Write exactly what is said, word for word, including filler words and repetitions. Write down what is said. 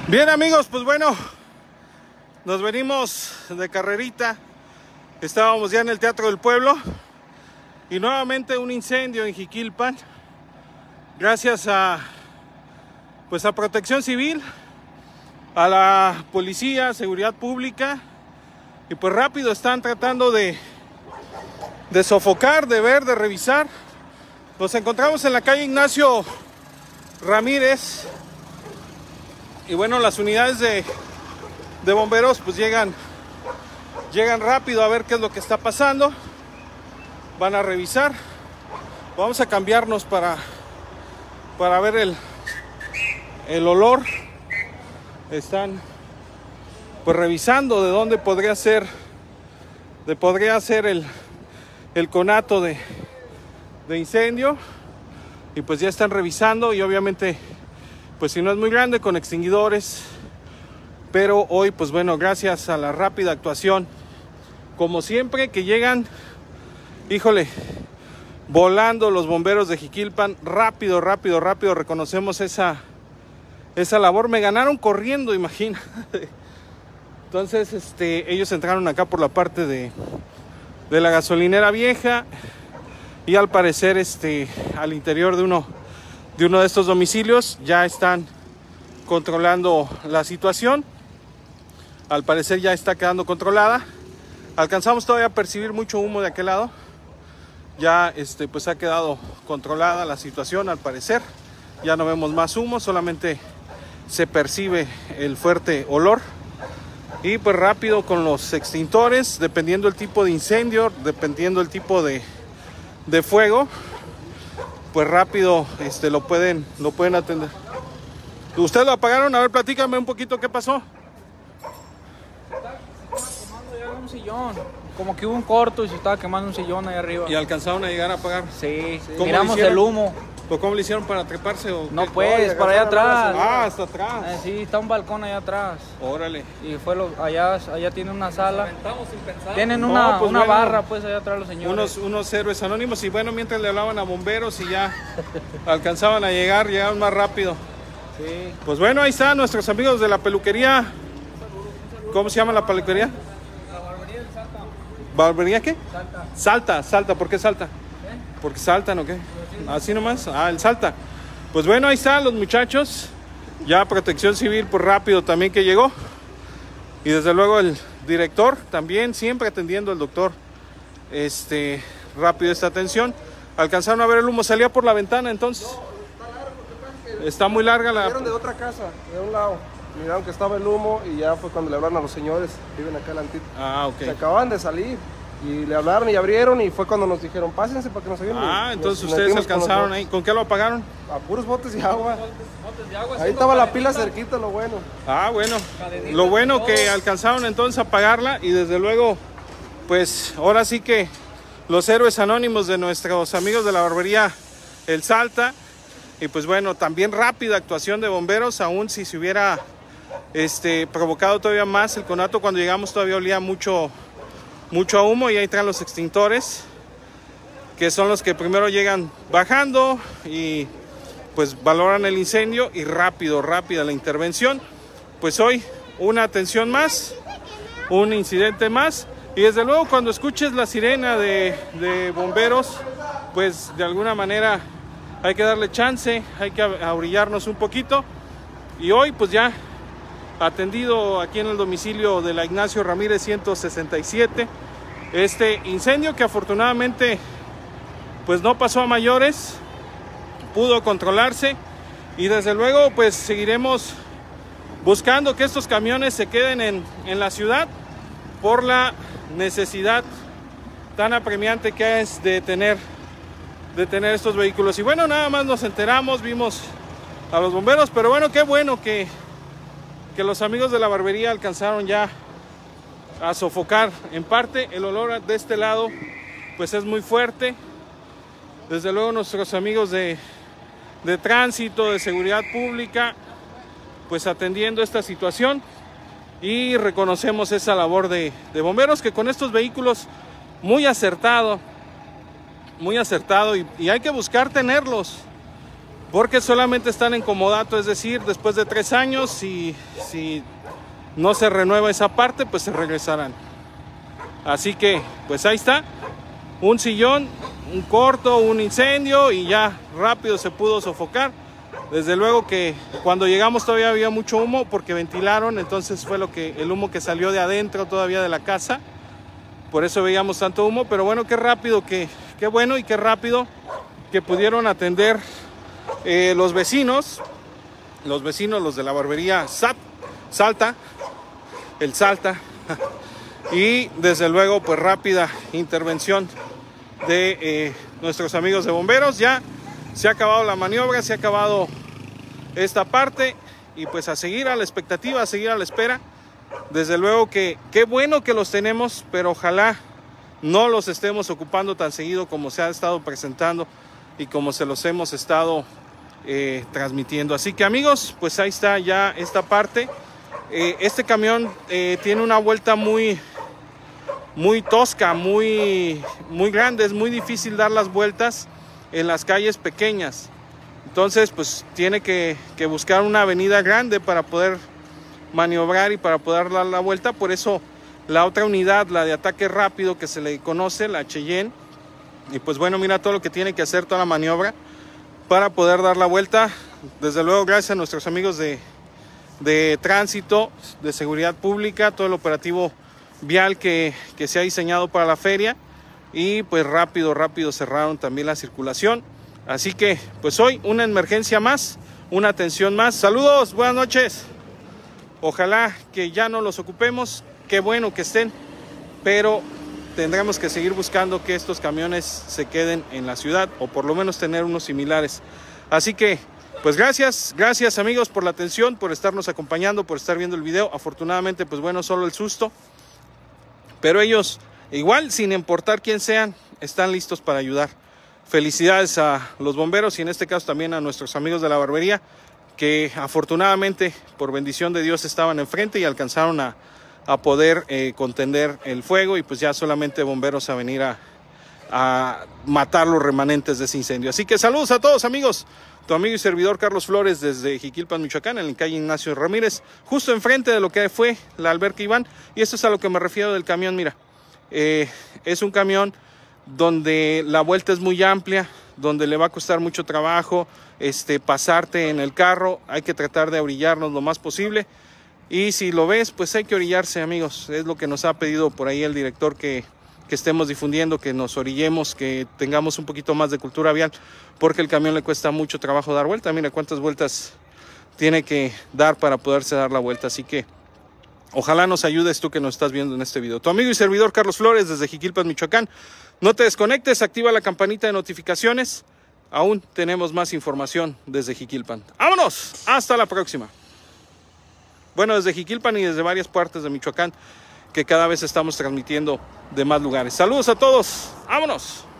Bien, amigos, pues bueno, nos venimos de carrerita. Estábamos ya en el Teatro del Pueblo y nuevamente un incendio en Jiquilpan. Gracias a pues a Protección Civil, a la policía, seguridad pública, y pues rápido están tratando de de sofocar, de ver, de revisar. Nos encontramos en la calle Ignacio Ramírez. Y bueno, las unidades de, de bomberos pues llegan, llegan rápido a ver qué es lo que está pasando. Van a revisar. Vamos a cambiarnos para, para ver el, el olor. Están pues revisando de dónde podría ser, de podría ser el, el conato de, de incendio. Y pues ya están revisando y obviamente, pues si no es muy grande, con extinguidores. Pero hoy, pues bueno, gracias a la rápida actuación, como siempre que llegan, híjole, volando los bomberos de Jiquilpan, rápido, rápido, rápido, reconocemos esa, esa labor. Me ganaron corriendo, imagínate. Entonces, este, ellos entraron acá por la parte de, de la gasolinera vieja y al parecer, este, al interior de uno de uno de estos domicilios ya están controlando la situación. Al parecer ya está quedando controlada. Alcanzamos todavía a percibir mucho humo de aquel lado. Ya este pues ha quedado controlada la situación, al parecer. Ya no vemos más humo, solamente se percibe el fuerte olor. Y pues rápido con los extintores, dependiendo el tipo de incendio, dependiendo el tipo de, de fuego, pues rápido este, lo pueden, lo pueden atender. ¿Ustedes lo apagaron? A ver, platícame un poquito qué pasó. Se estaba quemando ya un sillón. Como que hubo un corto y se estaba quemando un sillón ahí arriba. ¿Y alcanzaron a llegar a apagar? Sí, sí. Miramos el humo. ¿Pero cómo le hicieron para treparse? ¿O no, qué? pues, para allá atrás. Ah, hasta atrás. Eh, sí, está un balcón allá atrás. Órale. Y fue lo, allá, allá tiene una sala. Sin pensar. Tienen No, una, pues una bueno, barra, pues, allá atrás los señores. Unos, unos héroes anónimos. Y bueno, mientras le hablaban a bomberos y ya alcanzaban a llegar, llegaban más rápido. Sí. Pues bueno, ahí están nuestros amigos de la peluquería. ¿Cómo se llama la peluquería? La barbería del Salta. ¿Barbería qué? Salta. Salta, Salta. ¿Por qué Salta? ¿Eh? ¿Porque saltan o qué? Así nomás. Ah, el Salta. Pues bueno, ahí están los muchachos. Ya Protección Civil, pues rápido también que llegó. Y desde luego el director también, siempre atendiendo al doctor. Este, rápido esta atención. Alcanzaron a ver el humo, salía por la ventana entonces. Está muy larga la... Vieron de otra casa, de un lado. Miraron que estaba el humo y ya fue cuando le hablaron a los señores. Viven acá delantito. Ah, ok. Se acababan de salir. Y le hablaron y abrieron y fue cuando nos dijeron, pásense para que nos ayuden. Ah, entonces Nos ustedes metimos con alcanzaron los ahí. ¿Con qué lo apagaron? botes, a puros botes y agua. Botes de agua, Ahí estaba la pila cerquita, lo bueno. Ah, bueno. Lo bueno que alcanzaron entonces a apagarla y desde luego, pues ahora sí que los héroes anónimos de nuestros amigos de la barbería El Salta. Y pues bueno, también rápida actuación de bomberos, aún si se hubiera este, provocado todavía más el conato. Cuando llegamos todavía olía mucho, mucho a humo y ahí traen los extintores, que son los que primero llegan bajando y pues valoran el incendio y rápido, rápida la intervención. Pues hoy una atención más, un incidente más y desde luego cuando escuches la sirena de, de bomberos, pues de alguna manera hay que darle chance, hay que abrillarnos un poquito. Y hoy pues ya atendido aquí en el domicilio de la Ignacio Ramírez ciento sesenta y siete, este incendio que afortunadamente pues no pasó a mayores, pudo controlarse y desde luego pues seguiremos buscando que estos camiones se queden en, en la ciudad por la necesidad tan apremiante que es de tener de tener estos vehículos. Y bueno, nada más nos enteramos, vimos a los bomberos, pero bueno, qué bueno que, que los amigos de la barbería alcanzaron ya a sofocar en parte. El olor de este lado pues es muy fuerte. Desde luego nuestros amigos de, de tránsito, de seguridad pública, pues atendiendo esta situación y reconocemos esa labor de, de bomberos que con estos vehículos muy acertado muy acertado y, y hay que buscar tenerlos porque solamente están en comodato, es decir, después de tres años, si, si no se renueva esa parte, pues se regresarán. Así que, pues ahí está, un sillón, un corto, un incendio y ya rápido se pudo sofocar. Desde luego que cuando llegamos todavía había mucho humo porque ventilaron, entonces fue lo que el humo que salió de adentro todavía de la casa. Por eso veíamos tanto humo, pero bueno, qué rápido, que, qué bueno y qué rápido que pudieron atender eh, los vecinos, los vecinos, los de la barbería Sat, Salta, el Salta, y desde luego pues rápida intervención de eh, nuestros amigos de bomberos. Ya se ha acabado la maniobra, se ha acabado esta parte y pues a seguir a la expectativa, a seguir a la espera. Desde luego que qué bueno que los tenemos, pero ojalá no los estemos ocupando tan seguido como se ha estado presentando y como se los hemos estado eh, transmitiendo. Así que amigos, pues ahí está ya esta parte. Eh, este camión eh, tiene una vuelta muy, muy tosca, muy, muy grande. Es muy difícil dar las vueltas en las calles pequeñas. Entonces, pues tiene que, que buscar una avenida grande para poder maniobrar y para poder dar la vuelta. Por eso la otra unidad, la de ataque rápido que se le conoce, la Cheyenne, y pues bueno, mira todo lo que tiene que hacer, toda la maniobra para poder dar la vuelta. Desde luego gracias a nuestros amigos de, de tránsito, de seguridad pública, todo el operativo vial que, que se ha diseñado para la feria, y pues rápido, rápido cerraron también la circulación. Así que pues hoy una emergencia más, una atención más. Saludos, buenas noches. Ojalá que ya no los ocupemos, qué bueno que estén, pero tendremos que seguir buscando que estos camiones se queden en la ciudad, o por lo menos tener unos similares. Así que, pues gracias, gracias amigos por la atención, por estarnos acompañando, por estar viendo el video. Afortunadamente, pues bueno, solo el susto, pero ellos, igual, sin importar quién sean, están listos para ayudar. Felicidades a los bomberos y en este caso también a nuestros amigos de la barbería, que afortunadamente por bendición de Dios estaban enfrente y alcanzaron a, a poder eh, contener el fuego, y pues ya solamente bomberos a venir a, a matar los remanentes de ese incendio. Así que saludos a todos amigos, tu amigo y servidor Carlos Flores desde Jiquilpan, Michoacán, en la calle Ignacio Ramírez, justo enfrente de lo que fue la alberca Iván. Y esto es a lo que me refiero del camión. Mira, eh, es un camión donde la vuelta es muy amplia, donde le va a costar mucho trabajo este, pasarte en el carro. Hay que tratar de orillarnos lo más posible, y si lo ves, pues hay que orillarse amigos. Es lo que nos ha pedido por ahí el director, que, que estemos difundiendo, que nos orillemos, que tengamos un poquito más de cultura vial, porque el camión le cuesta mucho trabajo dar vuelta. Mira cuántas vueltas tiene que dar para poderse dar la vuelta. Así que ojalá nos ayudes tú que nos estás viendo en este video. Tu amigo y servidor Carlos Flores desde Jiquilpan, Michoacán. No te desconectes, activa la campanita de notificaciones. Aún tenemos más información desde Jiquilpan. ¡Vámonos! Hasta la próxima. Bueno, desde Jiquilpan y desde varias partes de Michoacán, que cada vez estamos transmitiendo de más lugares. Saludos a todos. ¡Vámonos!